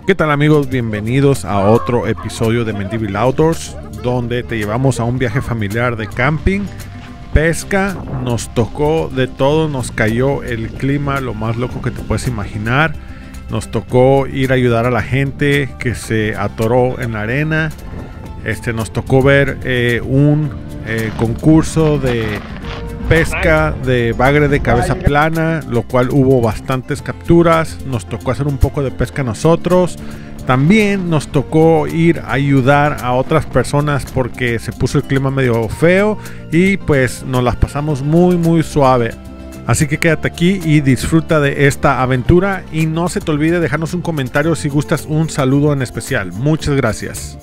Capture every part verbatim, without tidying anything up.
¿Qué tal amigos? Bienvenidos a otro episodio de Mendívil Outdoors, donde te llevamos a un viaje familiar de camping, pesca. Nos tocó de todo, nos cayó el clima, lo más loco que te puedes imaginar. Nos tocó ir a ayudar a la gente que se atoró en la arena. Este, nos tocó ver eh, un eh, concurso de pesca de bagre de cabeza plana, lo cual hubo bastantes capturas. Nos tocó hacer un poco de pesca nosotros. También nos tocó ir a ayudar a otras personas porque se puso el clima medio feo y pues nos las pasamos muy muy suave. Así que quédate aquí y disfruta de esta aventura y no se te olvide dejarnos un comentario si gustas un saludo en especial. Muchas gracias.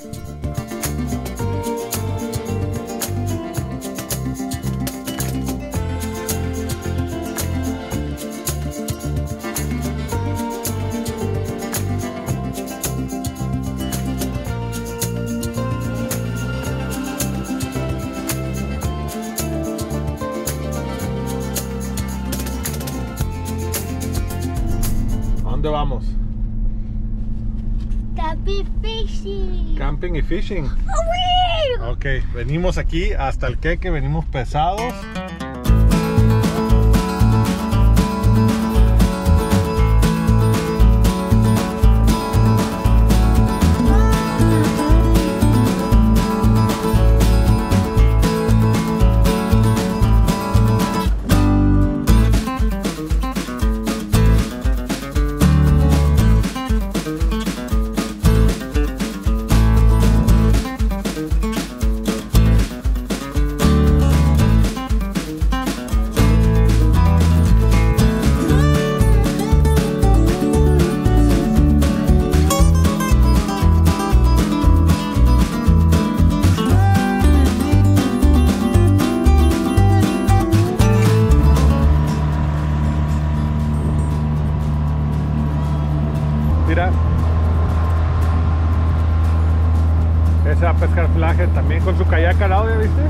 ¿A dónde vamos? Camping fishing. Camping y fishing. ¡Oh, Ok, venimos aquí hasta el queque, venimos pesados. Mira, ese va a pescar flaje también con su kayak al lado, ¿ya viste?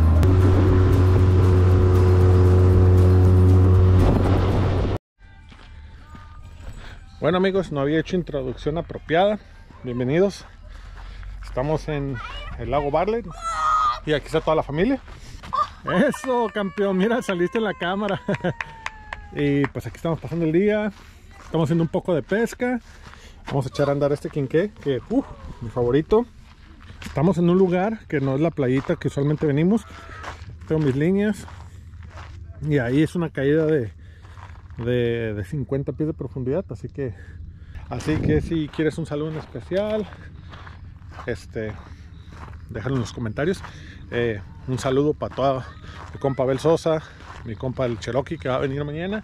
Bueno amigos, no había hecho introducción apropiada. Bienvenidos. Estamos en el lago Bartlett y aquí está toda la familia. Eso, campeón, mira, saliste en la cámara. Y pues aquí estamos pasando el día. Estamos haciendo un poco de pesca. Vamos a echar a andar este quinqué, que uh, mi favorito. Estamos en un lugar que no es la playita que usualmente venimos. Tengo mis líneas. Y ahí es una caída de, de, de cincuenta pies de profundidad. Así que, así que si quieres un saludo en especial, este, déjalo en los comentarios. Eh, un saludo para toda mi compa Abel Sosa, mi compa el Cherokee que va a venir mañana.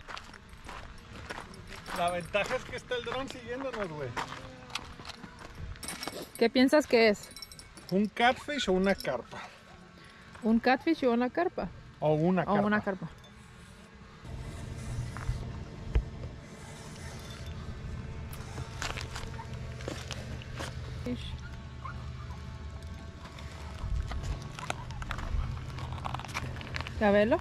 La ventaja es que está el dron siguiéndonos, güey. ¿Qué piensas que es? ¿Un catfish o una carpa? ¿Un catfish o una carpa? O una carpa. O una carpa. Fish. ¿Ya verlo?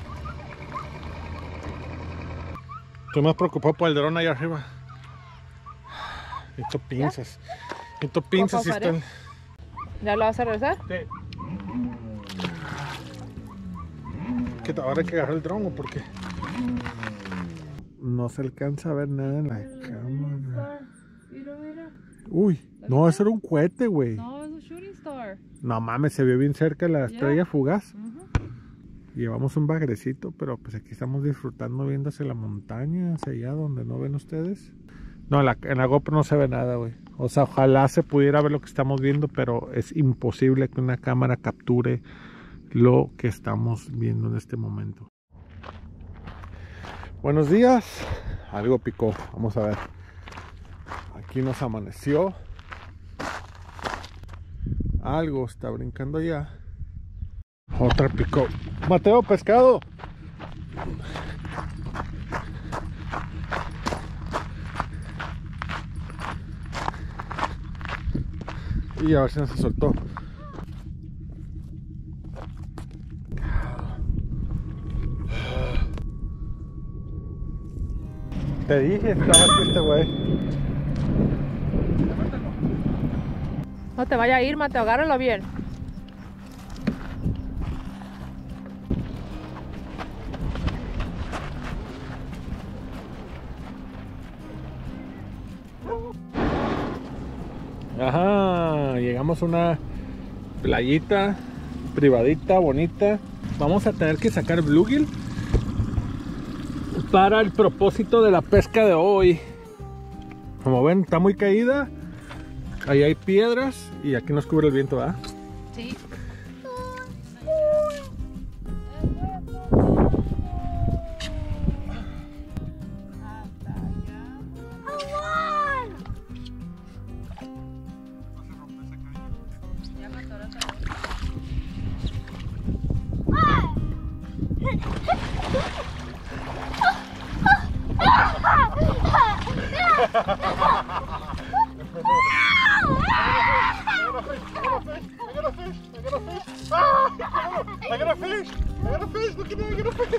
Estoy más preocupado por el dron ahí arriba. Necesito pinzas. Necesito pinzas y están... ¿Ya lo vas a regresar? Sí. ¿Qué, ahora hay que agarrar el dron o por qué? No se alcanza a ver nada en la cámara. Mira, mira. Uy, no, eso era un cohete, güey. No, es un shooting star. No mames, se vio bien cerca la estrella Yeah. fugaz. Uh-huh. Llevamos un bagrecito, pero pues aquí estamos disfrutando viendo hacia la montaña, hacia allá donde no ven ustedes. No, en la, en la GoPro no se ve nada, güey. O sea, ojalá se pudiera ver lo que estamos viendo, pero es imposible que una cámara capture lo que estamos viendo en este momento. Buenos días. Algo picó, vamos a ver. Aquí nos amaneció. Algo está brincando allá. Otra picó. Mateo, pescado. Y a ver si no se soltó. Te dije, estaba aquí este güey. No te vaya a ir, Mateo, agárralo bien. Ajá, llegamos a una playita privadita, bonita. Vamos a tener que sacar bluegill para el propósito de la pesca de hoy. Como ven, está muy caída. Ahí hay piedras y aquí nos cubre el viento, ¿verdad? Sí. I got a fish! I got a fish! Look at me! I got a fish!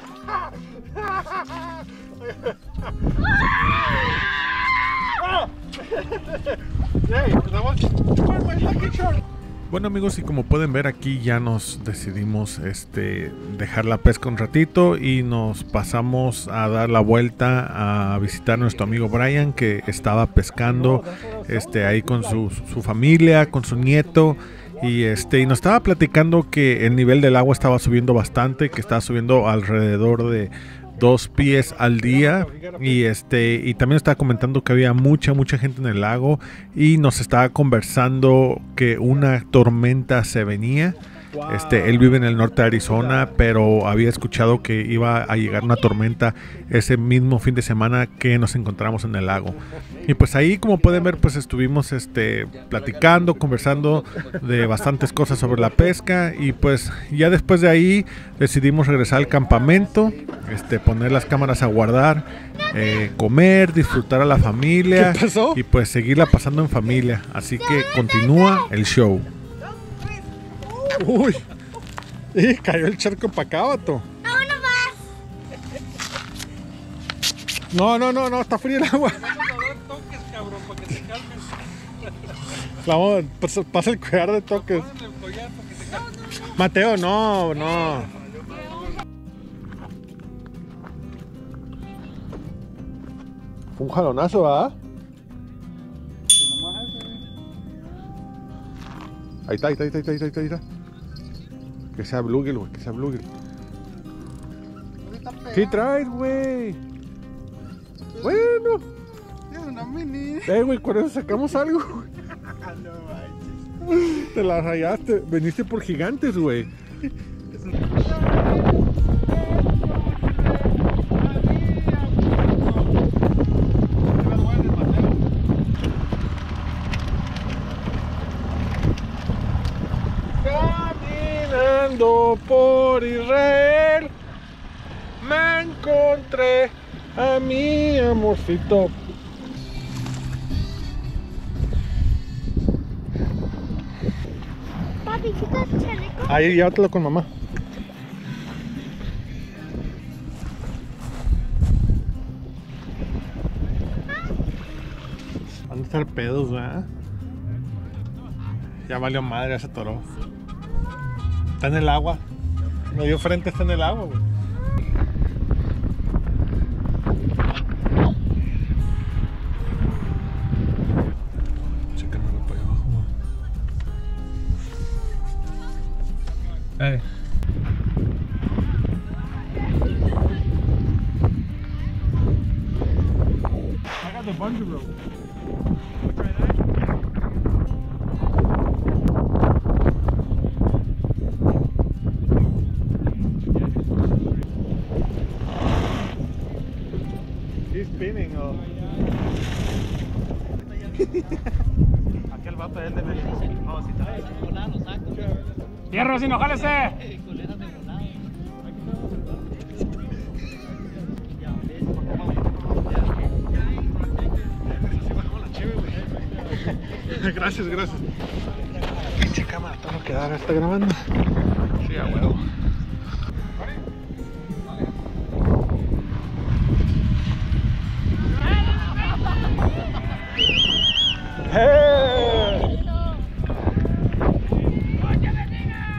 Hey, that was my lucky charm. Bueno amigos, y como pueden ver aquí ya nos decidimos este, dejar la pesca un ratito y nos pasamos a dar la vuelta a visitar a nuestro amigo Brian, que estaba pescando este, ahí con su, su familia, con su nieto. Y este y nos estaba platicando que el nivel del agua estaba subiendo bastante, que estaba subiendo alrededor de dos pies al día. Y este y también estaba comentando que había mucha, mucha gente en el lago. Y nos estaba conversando que una tormenta se venía. Este, él vive en el norte de Arizona, pero había escuchado que iba a llegar una tormenta ese mismo fin de semana que nos encontramos en el lago. Y pues ahí, como pueden ver, pues estuvimos este, platicando, conversando de bastantes cosas sobre la pesca. Y pues ya después de ahí decidimos regresar al campamento, este, poner las cámaras a guardar, eh, comer, disfrutar a la familia. ¿Qué pasó? Y pues seguirla pasando en familia. Así que continúa el show. Uy, y cayó el charco para acá, vato. No, no, no, no, está frío el agua. Vamos, pasa, pasa el collar de toques. Mateo, no, no. Fue un jalonazo, ¿verdad? Ahí está, ahí está, ahí está, ahí está, ahí está, ahí está. Que sea bluegill, güey, que sea bluegill. ¿Qué traes, güey? Bueno. Es una mini. Eh, güey, con eso sacamos algo, güey. Te la rayaste. Veniste por gigantes, güey. Caminando por Israel, me encontré a mi amorcito. Papi, ¿quitas el chaleco? Ahí, llévatelo con mamá. Van a estar pedos, ¿verdad? Ya valió madre, ya se atoró. Está en el agua. Medio frente está en el agua, güey. Chécamelo para allá abajo, güey. Hey. I got the bungee rope. He's spinning, oh. Aquel vato es el de México. No, si trae. ¡Hierro, sin ojálese! Gracias, gracias. Pinche cámara, todo lo que da, está grabando. Sí, a huevo. ¡Hey!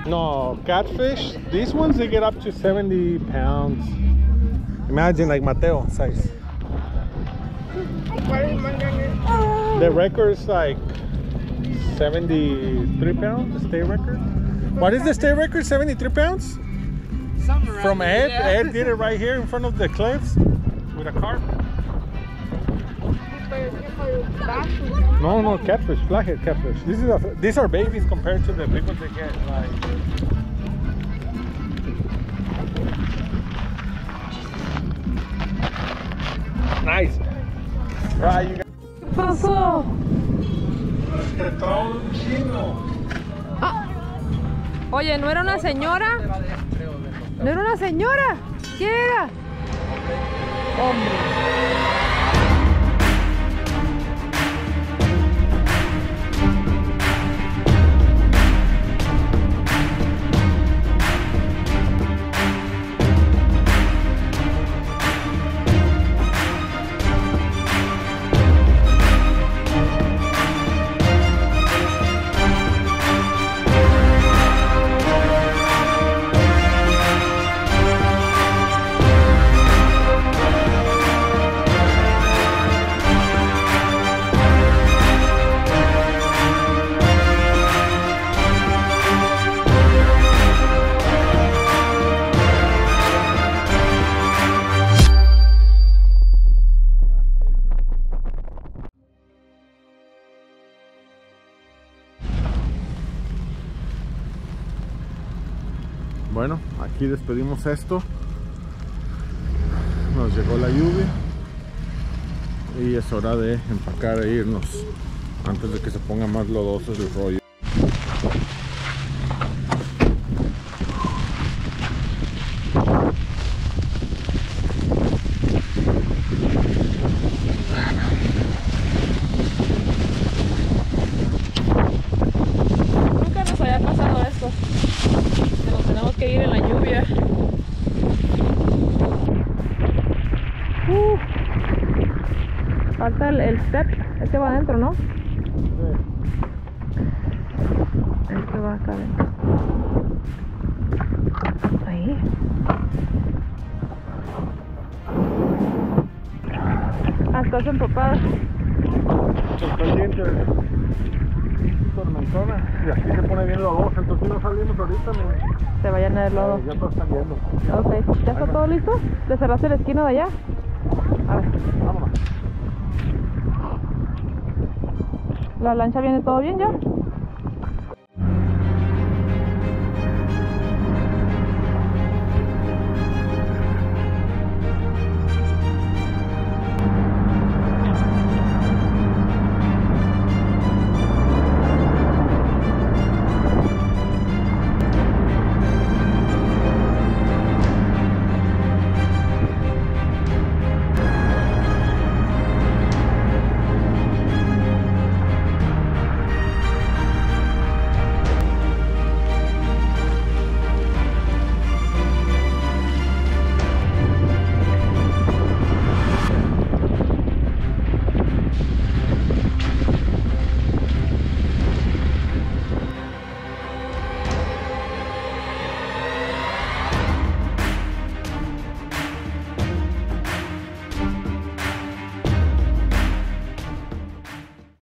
No, catfish, these ones they get up to seventy pounds. Imagine like Mateo size. The record is like seventy-three pounds, the state record. What is the state record? seventy-three pounds? From Ed. Ed did it right here in front of the cliffs with a carp. No, no, catfish, flathead catfish. This is a, these are babies compared to the big ones they get. Like, nice. Right, you got. ¿Qué pasó? Ah. Oye, ¿no era una señora? ¿No era una señora? ¿Quién era? Hombre. Bueno, aquí despedimos esto. Nos llegó la lluvia y es hora de empacar e irnos antes de que se ponga más lodoso el rollo. Nunca nos había pasado esto. Nos tenemos que ir en la lluvia. Uh, falta el, el step. Este va adentro, ¿no? Este va acá adentro. Ahí. Ah, estás empapada. Sorprendente. Tormentona. Y aquí se pone bien lodoso. Entonces si no salimos ahorita, me... Se vayan a lodo. ya todos están viendo. Ok, ¿ya está todo listo? ¿Le cerraste la esquina de allá? A ver. Vámonos. ¿La lancha viene todo bien ya?